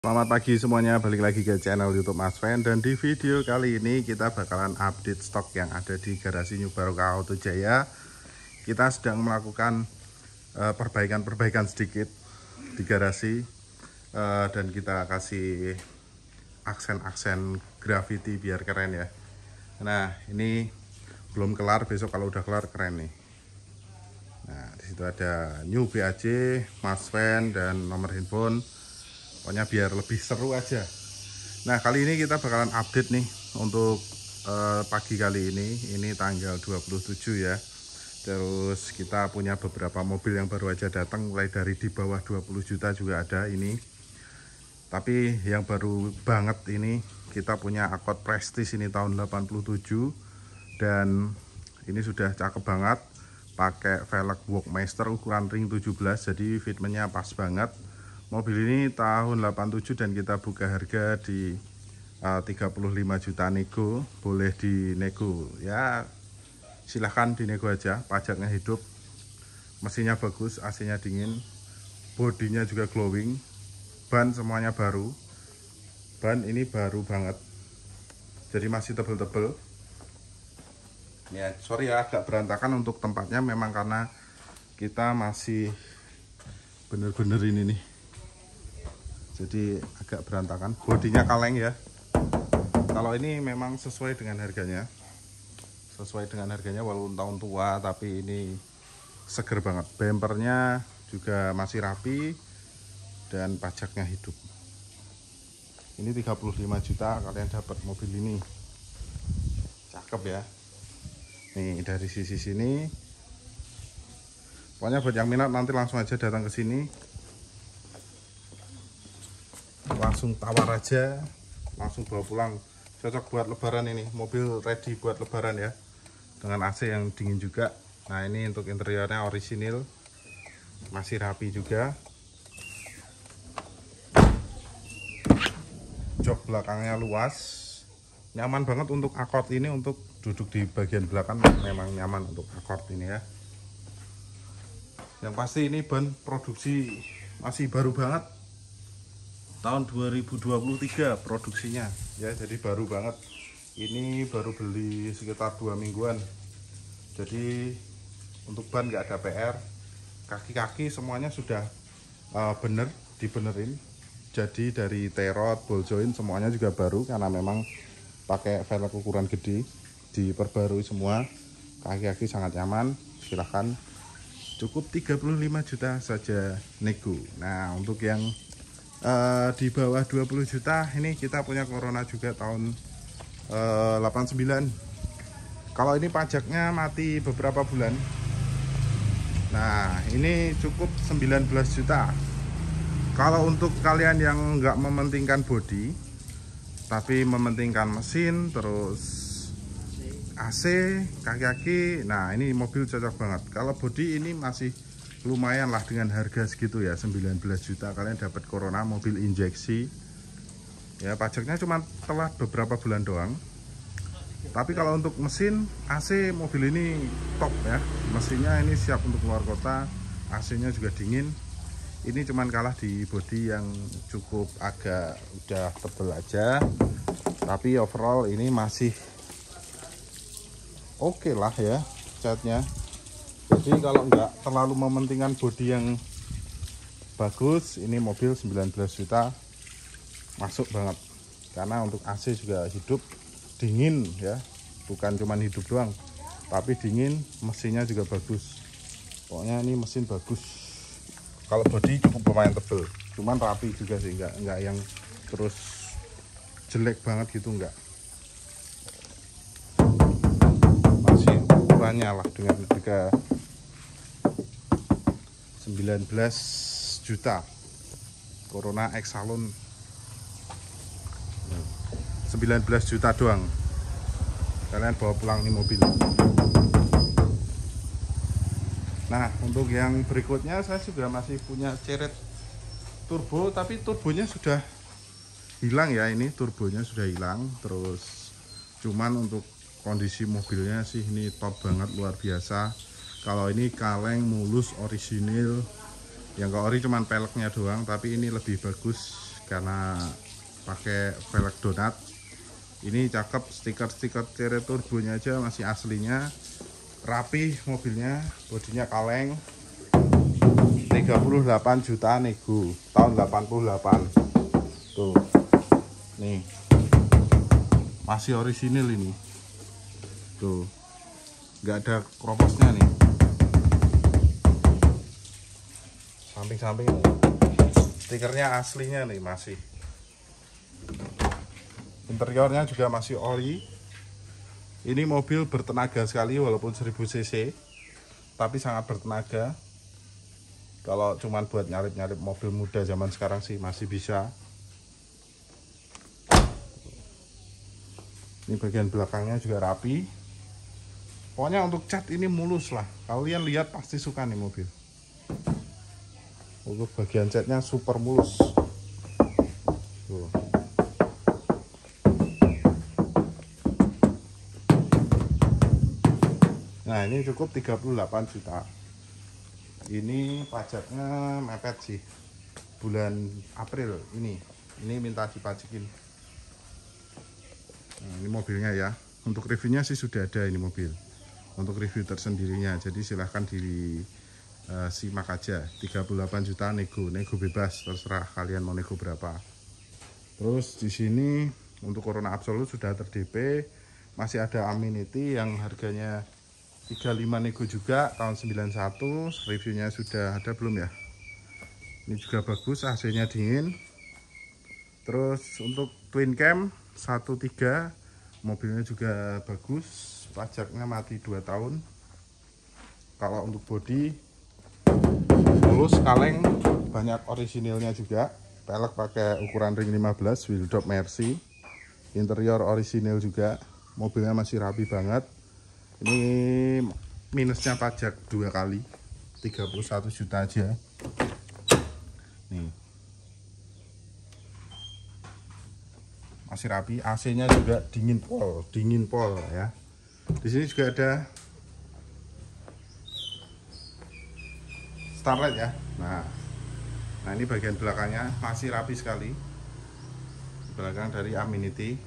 Selamat pagi semuanya, balik lagi ke channel YouTube Mas Fen. Dan di video kali ini kita bakalan update stok yang ada di garasi New Barokah Auto Jaya. Kita sedang melakukan perbaikan sedikit di garasi, dan kita kasih aksen-aksen graffiti biar keren ya. Nah, ini belum kelar, besok kalau udah kelar keren nih. Nah, disitu ada New BAJ, Mas Fen, dan nomor handphone. Pokoknya biar lebih seru aja. Nah, kali ini kita bakalan update nih untuk pagi kali ini. Ini tanggal 27 ya. Terus kita punya beberapa mobil yang baru aja datang, mulai dari di bawah 20 juta juga ada ini. Tapi yang baru banget ini kita punya Accord Prestige ini tahun 87. Dan ini sudah cakep banget. Pakai velg Walkmaster ukuran ring 17, jadi fitmentnya pas banget. Mobil ini tahun 87 dan kita buka harga di 35 juta nego. Boleh dinego ya, silahkan dinego aja. Pajaknya hidup, mesinnya bagus, AC-nya dingin, bodinya juga glowing, ban semuanya baru. Ban ini baru banget, jadi masih tebel-tebel ya. Sorry ya agak berantakan untuk tempatnya, memang karena kita masih bener-bener ini nih, jadi agak berantakan. Bodinya kaleng ya. Kalau ini memang sesuai dengan harganya, walaupun tahun tua, tapi ini seger banget. Bempernya juga masih rapi dan pajaknya hidup. Ini 35 juta kalian dapat mobil ini. Cakep ya. Nih dari sisi sini. Pokoknya buat yang minat nanti langsung aja datang ke sini. Langsung tawar aja, langsung bawa pulang. Cocok buat lebaran ini, mobil ready buat lebaran ya, dengan AC yang dingin juga. Nah, ini untuk interiornya orisinil, masih rapi juga. Jok belakangnya luas, nyaman banget untuk Accord ini. Untuk duduk di bagian belakang memang nyaman untuk Accord ini ya. Yang pasti ini ban produksi masih baru banget, tahun 2023 produksinya ya, jadi baru banget. Ini baru beli sekitar 2 mingguan. Jadi untuk ban nggak ada PR. Kaki-kaki semuanya sudah bener, dibenerin. Jadi dari terot, ball joint semuanya juga baru, karena memang pakai velg ukuran gede, diperbarui semua. Kaki-kaki sangat nyaman. Silahkan, cukup 35 juta saja nego. Nah, untuk yang di bawah 20 juta ini kita punya Corona juga tahun 89. Kalau ini pajaknya mati beberapa bulan. Nah, ini cukup 19 juta. Kalau untuk kalian yang nggak mementingkan body, tapi mementingkan mesin, terus AC, kaki-kaki, nah ini mobil cocok banget. Kalau body ini masih lumayan lah dengan harga segitu ya, 19 juta kalian dapat Corona mobil injeksi ya. Pajaknya cuma telat beberapa bulan doang. Tapi kalau untuk mesin, AC, mobil ini top ya. Mesinnya ini siap untuk keluar kota, AC-nya juga dingin. Ini cuman kalah di body yang cukup agak udah tebel aja, tapi overall ini masih oke lah ya catnya. Jadi kalau nggak terlalu mementingkan bodi yang bagus, ini mobil 19 juta masuk banget. Karena untuk AC juga hidup, dingin ya, bukan cuman hidup doang, tapi dingin, mesinnya juga bagus. Pokoknya ini mesin bagus. Kalau bodi cukup lumayan tebel, cuman rapi juga sih, nggak yang terus jelek banget gitu, nggak. Masih ukurannya lah dengan harga 19 juta. Corona X Salon 19 juta doang, kalian bawa pulang nih mobil. Nah, untuk yang berikutnya saya juga masih punya Ceret turbo, tapi turbonya sudah hilang ya. Ini turbonya sudah hilang. Terus cuman untuk kondisi mobilnya sih ini top banget, luar biasa. Kalau ini kaleng mulus orisinil, yang ke ori cuman peleknya doang, tapi ini lebih bagus karena pakai velg donat. Ini cakep, stiker-stiker cere turbonya aja masih aslinya, rapi mobilnya, bodinya kaleng. 38 juta nego tahun 88 tuh. Nih masih orisinil ini tuh, nggak ada kroposnya nih, samping-samping nih stikernya aslinya nih masih. Interiornya juga masih ori. Ini mobil bertenaga sekali walaupun 1000 cc, tapi sangat bertenaga. Kalau cuman buat nyalip-nyalip mobil muda zaman sekarang sih masih bisa. Ini bagian belakangnya juga rapi. Pokoknya untuk cat ini mulus lah. Kalian lihat pasti suka nih mobil. Untuk bagian catnya super mulus. Tuh. Nah ini cukup 38 juta. Ini pajaknya mepet sih, bulan April ini minta dipajakin. Nah, ini mobilnya ya. Untuk reviewnya sih sudah ada ini mobil, untuk review tersendirinya. Jadi silahkan simak aja. 38 juta nego bebas, terserah kalian mau nego berapa. Terus di sini untuk Corona Absolut sudah ter-DP, masih ada Amenity yang harganya 35 nego juga tahun 91. Reviewnya sudah ada belum ya? Ini juga bagus, AC-nya dingin. Terus untuk twin cam 13, mobilnya juga bagus, pajaknya mati 2 tahun. Kalau untuk body mulus, kaleng, banyak orisinilnya juga. Pelek pakai ukuran ring 15, wheel drop Mercy. Interior orisinil juga, mobilnya masih rapi banget. Ini minusnya pajak 2 kali, 31 juta aja. Nih masih rapi, AC-nya juga dingin pol ya. Di sini juga ada starlight ya. Nah ini bagian belakangnya masih rapi sekali, belakang dari Amenity.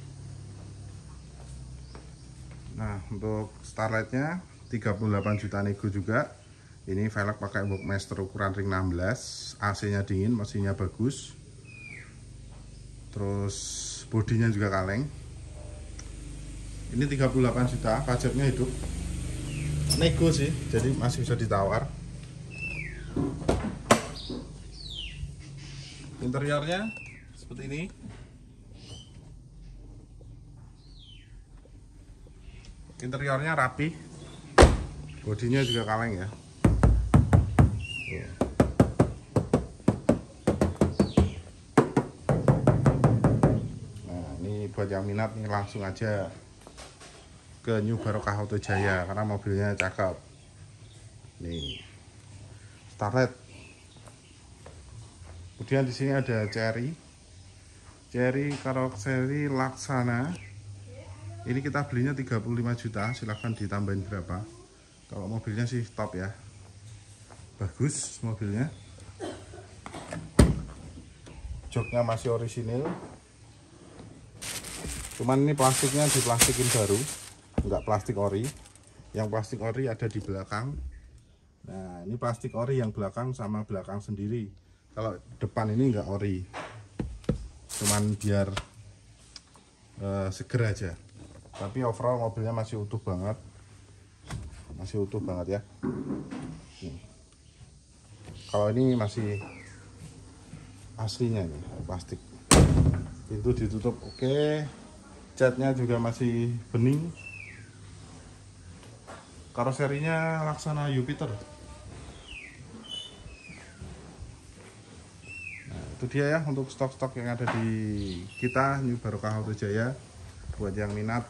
Nah untuk starlightnya 38 juta nego juga. Ini velg pakai Boxmaster ukuran ring 16, AC-nya dingin, mesinnya bagus. Terus bodinya juga kaleng. Ini 38 juta, pajaknya hidup. Nego sih, jadi masih bisa ditawar. Interiornya seperti ini. Interiornya rapi, bodinya juga kaleng ya. Nah ini buat yang minat nih langsung aja ke New Barokah Auto Jaya karena mobilnya cakep. Nih starlet. Kemudian di sini ada Cherry karosseri Laksana. Ini kita belinya 35 juta, silahkan ditambahin berapa. Kalau mobilnya sih top ya, bagus mobilnya. Joknya masih orisinil, cuman ini plastiknya diplastikin baru, nggak plastik ori. Yang plastik ori ada di belakang. Nah ini plastik ori yang belakang sama belakang sendiri. Kalau depan ini nggak ori, cuman biar seger aja. Tapi overall mobilnya masih utuh banget, ya. Kalau ini masih aslinya nih, plastik. Pintu ditutup oke. Catnya juga masih bening. Karoserinya Laksana Jupiter. Nah, itu dia ya untuk stok-stok yang ada di kita New Barokah Auto Jaya. Buat yang minat,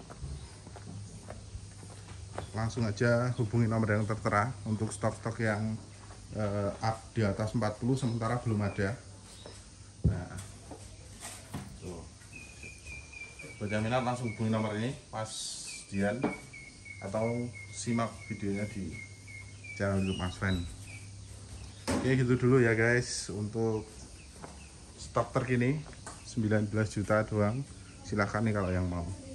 langsung aja hubungi nomor yang tertera untuk stok-stok yang up di atas 40, sementara belum ada. Nah tuh. Buat yang minat langsung hubungi nomor ini Mas Dian, atau simak videonya di channel YouTube Mas Fan. Oke gitu dulu ya guys untuk stok terkini 19 juta doang. Silahkan nih kalau yang mau.